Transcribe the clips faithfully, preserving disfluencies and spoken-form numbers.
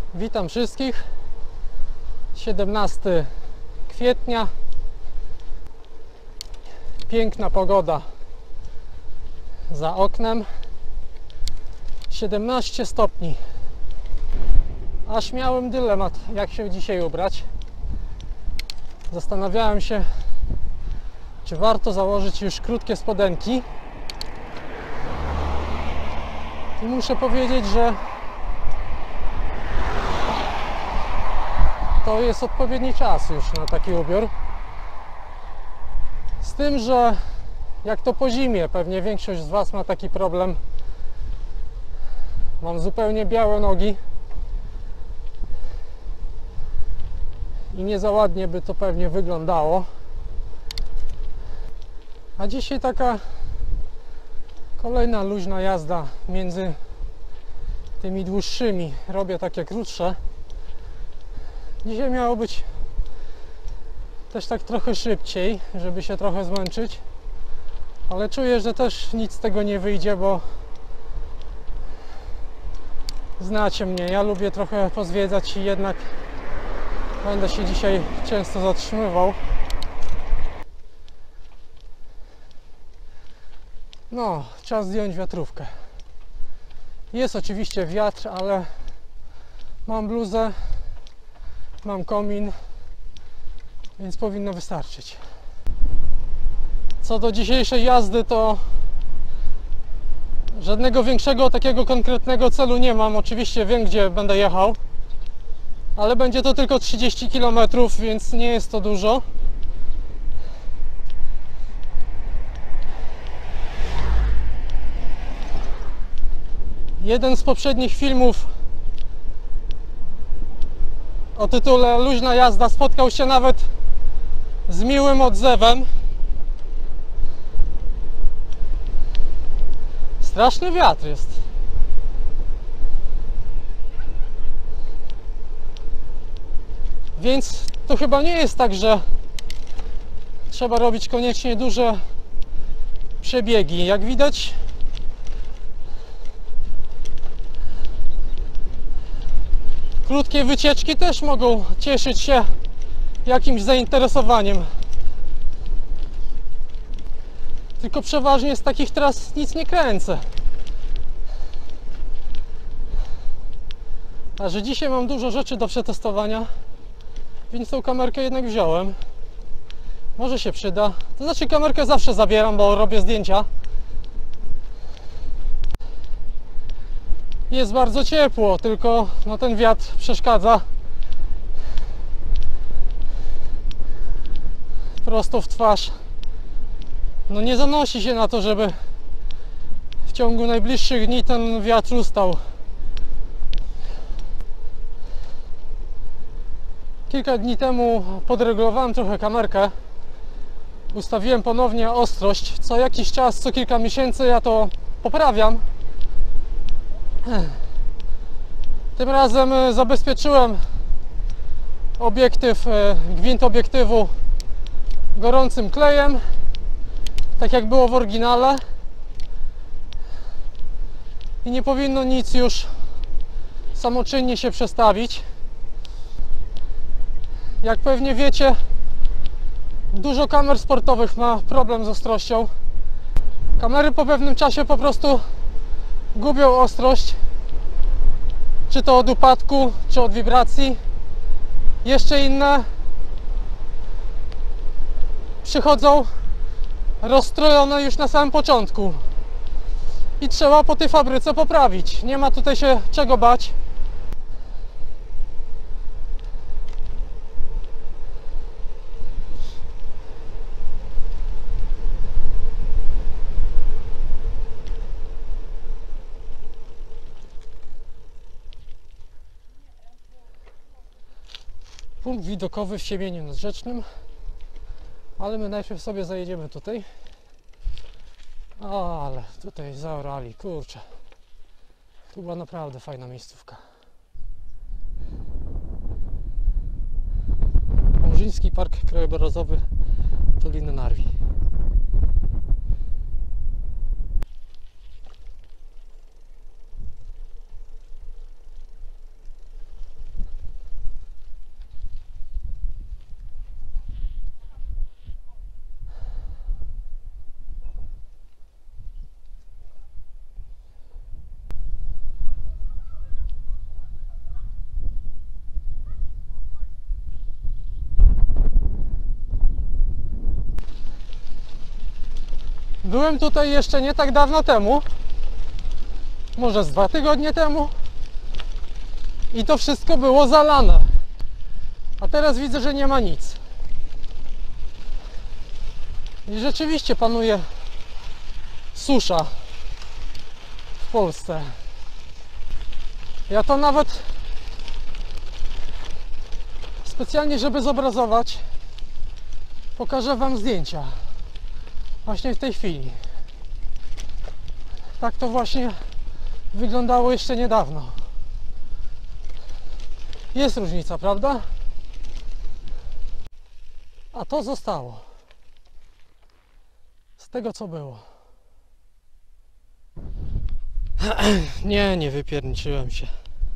Witam wszystkich. siedemnastego kwietnia. Piękna pogoda za oknem. siedemnaście stopni. Aż miałem dylemat, jak się dzisiaj ubrać. Zastanawiałem się, czy warto założyć już krótkie spodenki. I muszę powiedzieć, że to jest odpowiedni czas już na taki ubiór. Z tym, że jak to po zimie, pewnie większość z Was ma taki problem. Mam zupełnie białe nogi i nie za ładnie by to pewnie wyglądało. A dzisiaj taka kolejna luźna jazda między tymi dłuższymi. Robię takie krótsze. Dzisiaj miało być też tak trochę szybciej, żeby się trochę zmęczyć, ale czuję, że też nic z tego nie wyjdzie, bo znacie mnie, ja lubię trochę pozwiedzać i jednak będę się dzisiaj często zatrzymywał. No, czas zdjąć wiatrówkę. Jest oczywiście wiatr, ale mam bluzę, mam komin, więc powinno wystarczyć. Co do dzisiejszej jazdy, to żadnego większego takiego konkretnego celu nie mam. Oczywiście wiem, gdzie będę jechał, ale będzie to tylko trzydzieści kilometrów, więc nie jest to dużo. Jeden z poprzednich filmów o tytule Luźna jazda spotkał się nawet z miłym odzewem. Straszny wiatr jest. Więc to chyba nie jest tak, że trzeba robić koniecznie duże przebiegi. Jak widać, krótkie wycieczki też mogą cieszyć się jakimś zainteresowaniem. Tylko przeważnie z takich tras nic nie kręcę. A że dzisiaj mam dużo rzeczy do przetestowania, więc tą kamerkę jednak wziąłem. Może się przyda. To znaczy, kamerkę zawsze zabieram, bo robię zdjęcia. Jest bardzo ciepło, tylko no, ten wiatr przeszkadza. Prosto w twarz. No nie zanosi się na to, żeby w ciągu najbliższych dni ten wiatr ustał. Kilka dni temu podregulowałem trochę kamerkę. Ustawiłem ponownie ostrość. Co jakiś czas, co kilka miesięcy ja to poprawiam. Tym razem zabezpieczyłem obiektyw, gwint obiektywu gorącym klejem, tak jak było w oryginale, i nie powinno nic już samoczynnie się przestawić. Jak pewnie wiecie, dużo kamer sportowych ma problem z ostrością. Kamery po pewnym czasie po prostu gubią ostrość, czy to od upadku, czy od wibracji. Jeszcze inne przychodzą rozstrojone już na samym początku i trzeba po tej fabryce poprawić. Nie ma tutaj się czego bać. Punkt widokowy w Siemieniu Nadrzecznym, ale my najpierw sobie zajedziemy tutaj. O, ale tutaj zaorali, kurczę. Tu była naprawdę fajna miejscówka. Murzyński Park Krajobrazowy Doliny Narwi. Byłem tutaj jeszcze nie tak dawno temu, może z dwa tygodnie temu, i to wszystko było zalane. A teraz widzę, że nie ma nic. I rzeczywiście panuje susza w Polsce. Ja to nawet specjalnie, żeby zobrazować, pokażę wam zdjęcia właśnie w tej chwili. Tak to właśnie wyglądało jeszcze niedawno. Jest różnica, prawda? A to zostało z tego, co było. Nie, nie wypierniczyłem się.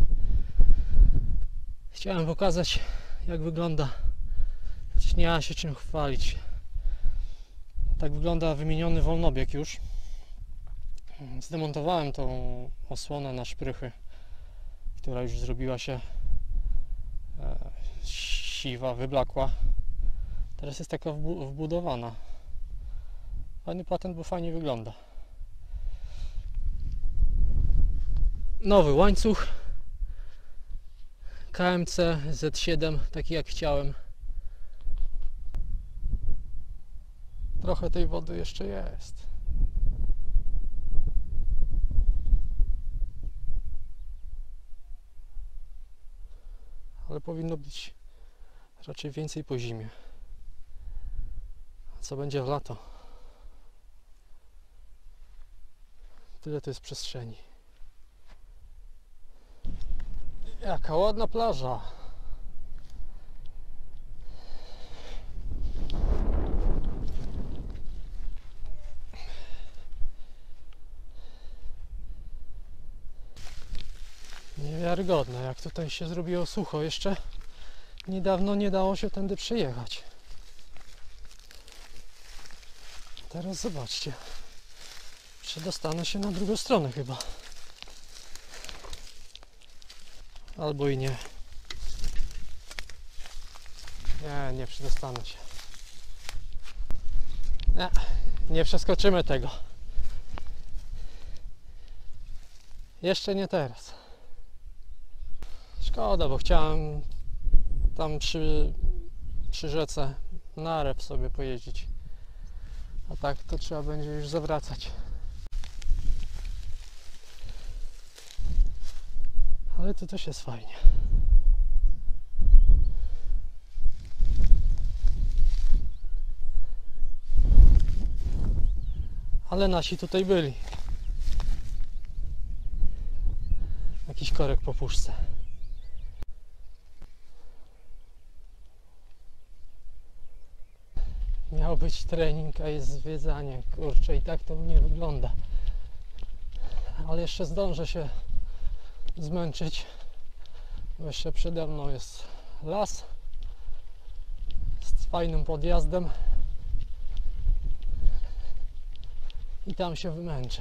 Chciałem pokazać, jak wygląda. Choć nie ma się czym chwalić. Tak wygląda wymieniony wolnobieg już. Zdemontowałem tą osłonę na szprychy, która już zrobiła się e, siwa, wyblakła. Teraz jest taka wbudowana. Fajny patent, bo fajnie wygląda. Nowy łańcuch K M C Z siedem, taki jak chciałem. Trochę tej wody jeszcze jest. Ale powinno być raczej więcej po zimie. A co będzie w lato? Tyle to jest przestrzeni. Jaka ładna plaża. Niewiarygodne, jak tutaj się zrobiło sucho. Jeszcze niedawno nie dało się tędy przejechać. Teraz zobaczcie. Przedostanę się na drugą stronę chyba. Albo i nie. Nie, nie przedostanę się. Nie, nie przeskoczymy tego. Jeszcze nie teraz. Szkoda, bo chciałem tam przy, przy rzece na Rep sobie pojeździć. A tak to trzeba będzie już zawracać. Ale to też jest fajnie. Ale nasi tutaj byli. Jakiś korek po puszce. Miał być trening, a jest zwiedzanie. Kurczę, i tak to nie wygląda. Ale jeszcze zdążę się zmęczyć. Bo jeszcze przede mną jest las z fajnym podjazdem. I tam się wymęczę.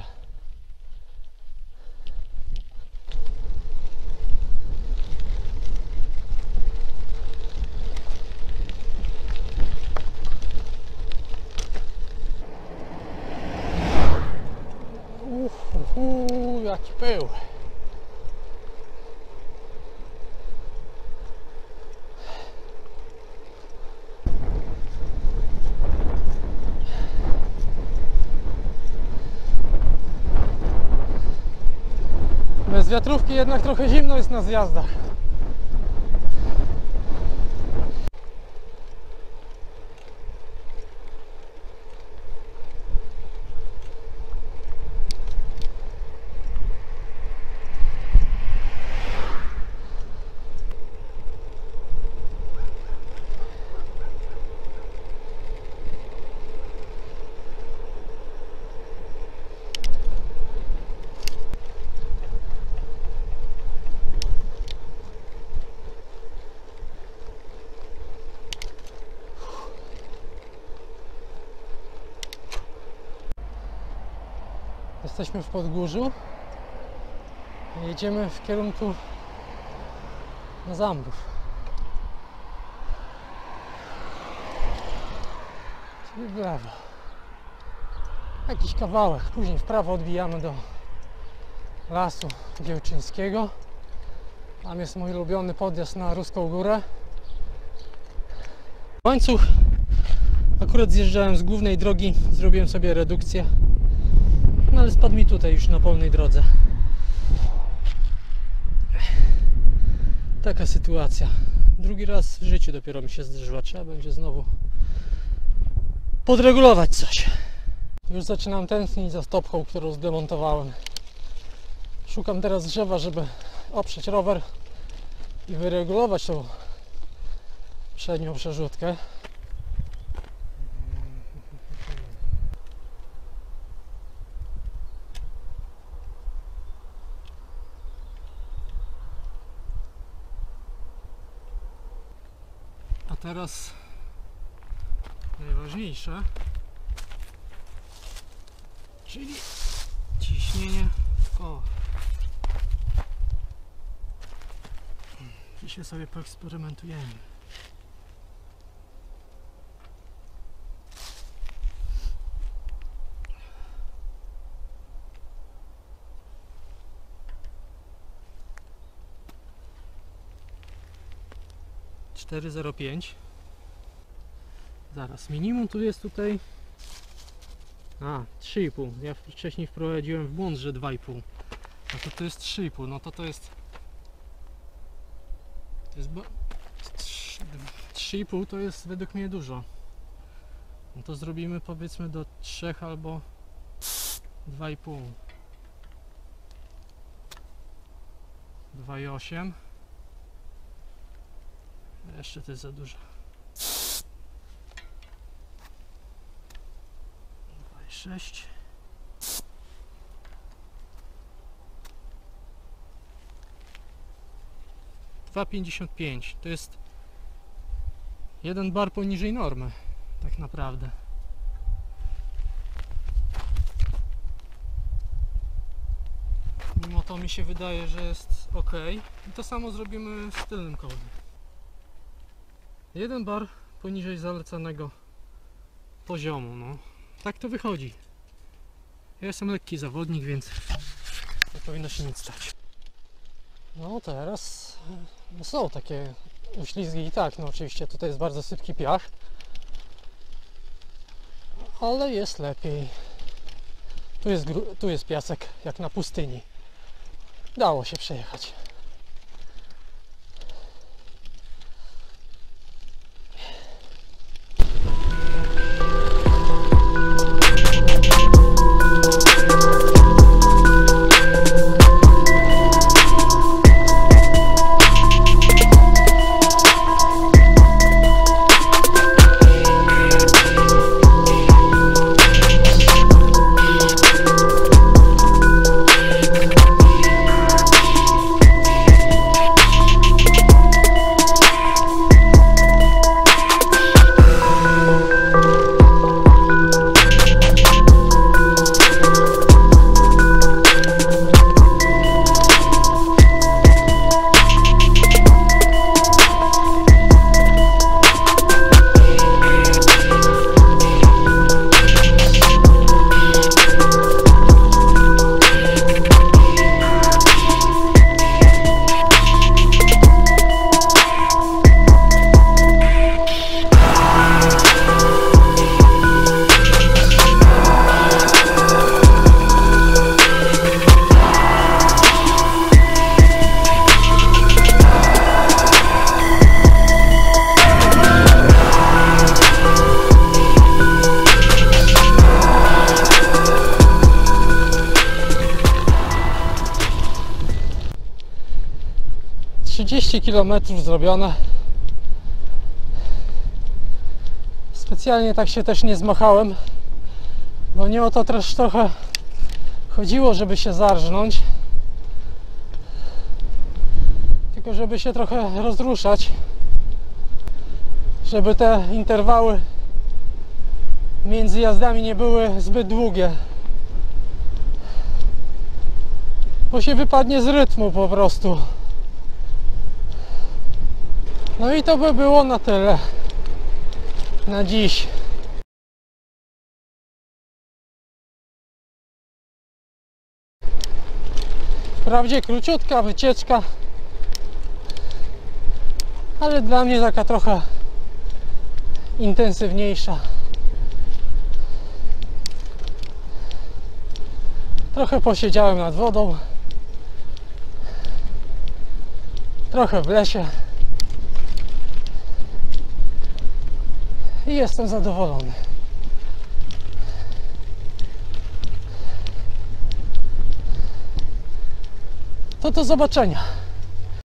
Uuu, jaki pył. Bez wiatrówki jednak trochę zimno jest na zjazdach. Jesteśmy w Podgórzu. Jedziemy w kierunku na Zambów. Czyli w lewo. Jakiś kawałek, później w prawo odbijamy do Lasu Giełczyńskiego. Tam jest mój ulubiony podjazd na Ruską Górę. Łańcuch, akurat zjeżdżałem z głównej drogi, zrobiłem sobie redukcję, no ale spadł mi tutaj już na polnej drodze. Taka sytuacja. Drugi raz w życiu dopiero mi się zdarzyła. Trzeba będzie znowu podregulować coś. Już zaczynam tęsknić za stopką, którą zdemontowałem. Szukam teraz drzewa, żeby oprzeć rower i wyregulować tą przednią przerzutkę. A teraz najważniejsze, czyli ciśnienie w kołach. Dzisiaj sobie poeksperymentujemy. cztery zero pięć. Zaraz, minimum tu jest tutaj. A, trzy i pół. Ja wcześniej wprowadziłem w błąd, że dwa i pół. No to to jest trzy i pół. No to to jest. To jest. trzy i pół to jest według mnie dużo. No to zrobimy powiedzmy do trzy albo dwa i pół. dwa i osiem. Jeszcze to jest za dużo. dwa i sześć. dwa pięćdziesiąt pięć. To jest jeden bar poniżej normy, tak naprawdę. Mimo to mi się wydaje, że jest ok. I to samo zrobimy z tylnym kołem. Jeden bar poniżej zalecanego poziomu, no. Tak to wychodzi. Ja jestem lekki zawodnik, więc nie powinno się nic stać. No teraz no są takie uślizgi i tak, no oczywiście tutaj jest bardzo sypki piach, ale jest lepiej. Tu jest, tu jest piasek jak na pustyni. Dało się przejechać. trzydzieści kilometrów zrobione. Specjalnie tak się też nie zmachałem, bo nie o to też trochę chodziło, żeby się zarżnąć, tylko żeby się trochę rozruszać, żeby te interwały między jazdami nie były zbyt długie, bo się wypadnie z rytmu po prostu. No i to by było na tyle na dziś. Wprawdzie króciutka wycieczka, ale dla mnie taka trochę intensywniejsza. Trochę posiedziałem nad wodą, trochę w lesie i jestem zadowolony. To do zobaczenia.